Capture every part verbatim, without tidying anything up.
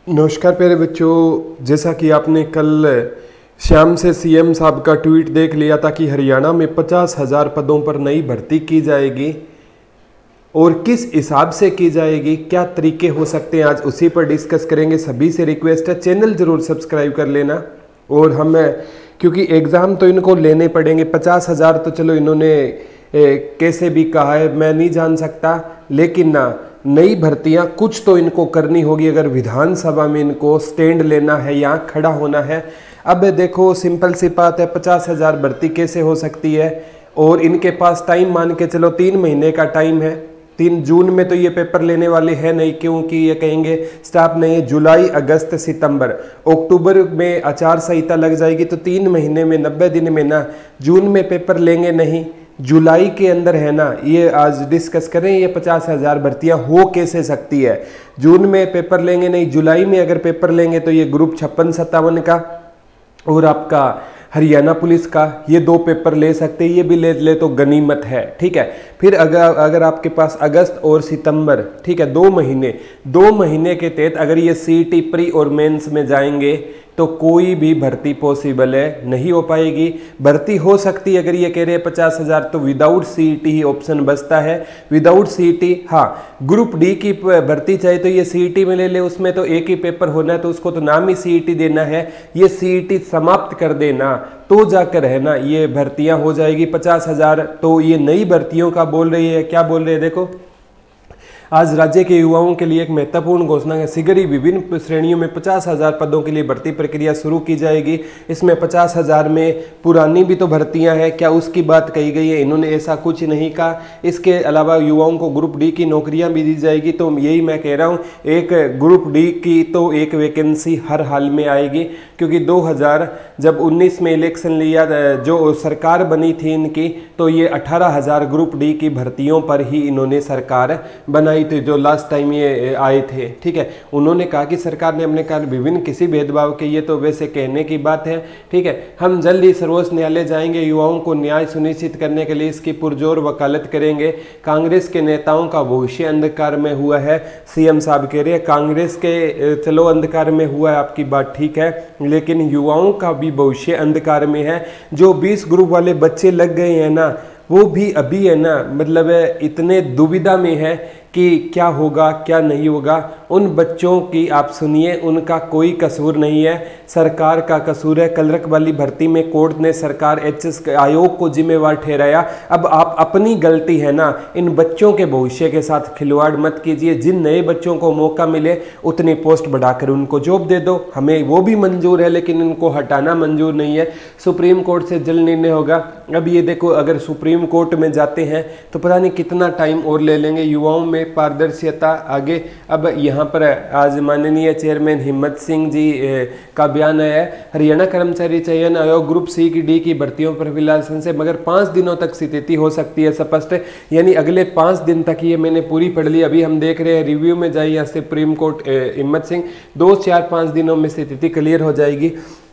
नमस्कार प्यारे बच्चों, जैसा कि आपने कल शाम से सीएम साहब का ट्वीट देख लिया था कि हरियाणा में पचास हजार पदों पर नई भर्ती की जाएगी और किस हिसाब से की जाएगी, क्या तरीके हो सकते हैं, आज उसी पर डिस्कस करेंगे। सभी से रिक्वेस्ट है चैनल जरूर सब्सक्राइब कर लेना। और हम क्योंकि एग्ज़ाम तो इनको लेने पड़ेंगे, पचास हजार तो चलो इन्होंने ए, कैसे भी कहा है मैं नहीं जान सकता, लेकिन ना नई भर्तियां कुछ तो इनको करनी होगी अगर विधानसभा में इनको स्टैंड लेना है या खड़ा होना है। अब देखो सिंपल सी बात है, पचास हजार भर्ती कैसे हो सकती है और इनके पास टाइम मान के चलो तीन महीने का टाइम है। तीन जून में तो ये पेपर लेने वाले हैं नहीं, क्योंकि ये कहेंगे स्टाफ नहीं है। जुलाई, अगस्त, सितंबर, अक्टूबर में आचार संहिता लग जाएगी तो तीन महीने में नब्बे दिन में ना, जून में पेपर लेंगे नहीं, जुलाई के अंदर है ना। ये आज डिस्कस करें ये पचास हजार भर्तियां हो कैसे सकती है। जून में पेपर लेंगे नहीं, जुलाई में अगर पेपर लेंगे तो ये ग्रुप छप्पन सत्तावन का और आपका हरियाणा पुलिस का ये दो पेपर ले सकते हैं। ये भी ले ले तो गनीमत है, ठीक है। फिर अगर अगर आपके पास अगस्त और सितंबर, ठीक है, दो महीने दो महीने के तहत अगर ये सीईटी प्री और मेंस में जाएंगे तो कोई भी भर्ती पॉसिबल है नहीं हो पाएगी। भर्ती हो सकती है अगर ये कह रहे हैं पचास हजार तो विदाउट सीईटी ही ऑप्शन बचता है। विदाउट सीईटी, हाँ, ग्रुप डी की भर्ती चाहे तो ये सीईटी में ले ले, उसमें तो एक ही पेपर होना है तो उसको तो नाम ही सीईटी देना है। ये सीईटी समाप्त कर देना तो जाकर है ना ये भर्तियां हो जाएगी पचास हजार। तो ये नई भर्तियों का बोल रही है, क्या बोल रहे हैं देखो। आज राज्य के युवाओं के लिए एक महत्वपूर्ण घोषणा है। शीघ्र ही विभिन्न श्रेणियों में पचास हजार पदों के लिए भर्ती प्रक्रिया शुरू की जाएगी। इसमें पचास हजार में पुरानी भी तो भर्तियां हैं, क्या उसकी बात कही गई है? इन्होंने ऐसा कुछ नहीं कहा। इसके अलावा युवाओं को ग्रुप डी की नौकरियां भी दी जाएगी। तो यही मैं कह रहा हूं, एक ग्रुप डी की तो एक वैकेंसी हर हाल में आएगी, क्योंकि दो हजार जब उन्नीस में इलेक्शन लिया, जो सरकार बनी थी इनकी, तो ये अठारह हजार ग्रुप डी की भर्तियों पर ही इन्होंने सरकार बनाई थी जो लास्ट टाइम ये आए थे, ठीक है। उन्होंने कहा कि सरकार ने अपने कारण विभिन्न किसी भेदभाव के, ये तो वैसे कहने की बात है, ठीक है। हम जल्द ही सर्वोच्च न्यायालय जाएंगे, युवाओं को न्याय सुनिश्चित करने के लिए इसकी पुरजोर वकालत करेंगे। कांग्रेस के नेताओं का भविष्य अंधकार में हुआ है, सीएम साहब कह रहे हैं। कांग्रेस के चलो अंधकार में हुआ है, आपकी बात ठीक है, लेकिन युवाओं का भी भविष्य अंधकार में है। जो बीस ग्रुप वाले बच्चे लग गए हैं ना, वो भी अभी है ना, मतलब इतने दुविधा में है कि क्या होगा क्या नहीं होगा। उन बच्चों की आप सुनिए, उनका कोई कसूर नहीं है, सरकार का कसूर है। कलरक वाली भर्ती में कोर्ट ने सरकार एचएस आयोग को जिम्मेवार ठहराया। अब आप अपनी गलती है ना, इन बच्चों के भविष्य के साथ खिलवाड़ मत कीजिए। जिन नए बच्चों को मौका मिले उतनी पोस्ट बढ़ाकर उनको जॉब दे दो, हमें वो भी मंजूर है, लेकिन इनको हटाना मंजूर नहीं है। सुप्रीम कोर्ट से जल्द निर्णय होगा। अब ये देखो, अगर सुप्रीम कोर्ट में जाते हैं तो पता नहीं कितना टाइम और ले लेंगे। युवाओं में पारदर्शिता आगे। अब यहाँ पर आज माननीय चेयरमैन हिम्मत सिंह जी का बयान आया है, हरियाणा कर्मचारी चयन आयोग ग्रुप सी की डी की भर्तियों पर फिलहाल संशय, मगर पाँच दिनों तक स्थिति हो सकती है स्पष्ट, यानी अगले पाँच दिन तक। ये मैंने पूरी पढ़ ली, अभी हम देख रहे हैं रिव्यू में जाइए यहाँ सुप्रीम कोर्ट हिम्मत सिंह, दो चार पाँच दिनों में स्थिति क्लियर हो जाएगी,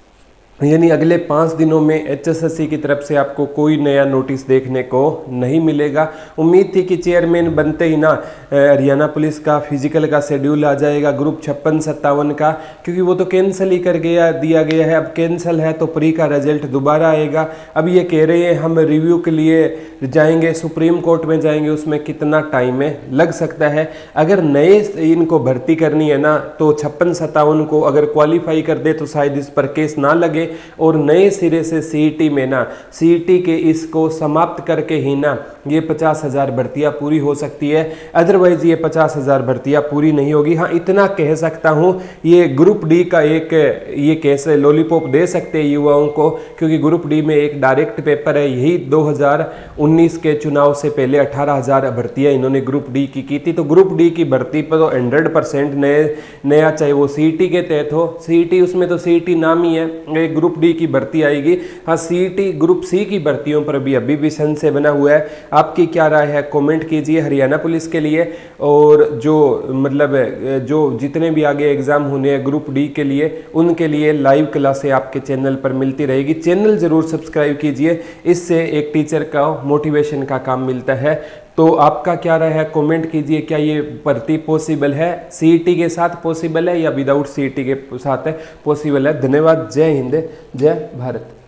यानी अगले पाँच दिनों में एचएसएससी की तरफ से आपको कोई नया नोटिस देखने को नहीं मिलेगा। उम्मीद थी कि चेयरमैन बनते ही ना हरियाणा पुलिस का फिजिकल का शेड्यूल आ जाएगा ग्रुप छप्पन सत्तावन का, क्योंकि वो तो कैंसिल ही कर गया दिया गया है। अब कैंसिल है तो प्री का रिजल्ट दोबारा आएगा। अब ये कह रहे हैं हम रिव्यू के लिए जाएंगे, सुप्रीम कोर्ट में जाएंगे, उसमें कितना टाइम है लग सकता है। अगर नए इनको भर्ती करनी है ना तो छप्पन सत्तावन को अगर क्वालिफाई कर दे तो शायद इस पर केस ना लगे और नए सिरे से सीईटी में ना, सीईटी के इसको समाप्त करके ही ना ये पचास हजार भर्तियां पूरी हो सकती है। अदरवाइज ये पचास हजार भर्तियां पूरी नहीं होगी। हाँ, इतना कह सकता हूं, ये ग्रुप डी का एक ये कैसे लॉलीपॉप दे सकते हैं युवाओं को, क्योंकि ग्रुप डी में एक डायरेक्ट पेपर है। यही दो हजार उन्नीस के चुनाव से पहले अठारह हजार भर्तियां इन्होंने ग्रुप डी की की थी। तो ग्रुप डी की भर्ती पर तो हंड्रेड परसेंट नए नया, चाहे वो सीईटी के तहत हो, सीईटी उसमें तो सीईटी नाम ही है, एक ग्रुप डी की भर्ती आएगी। हाँ, सीईटी ग्रुप सी की भर्तियों पर भी अभी भी संशय बना हुआ है। आपकी क्या राय है कमेंट कीजिए हरियाणा पुलिस के लिए, और जो मतलब जो जितने भी आगे एग्जाम होने हैं ग्रुप डी के लिए, उनके लिए लाइव क्लासें आपके चैनल पर मिलती रहेगी। चैनल जरूर सब्सक्राइब कीजिए, इससे एक टीचर का मोटिवेशन का काम मिलता है। तो आपका क्या राय है, कमेंट कीजिए। क्या ये भर्ती पॉसिबल है, सीईटी के साथ पॉसिबल है या विदाउट सीईटी के साथ है पॉसिबल है। धन्यवाद। जय हिंद, जय भारत।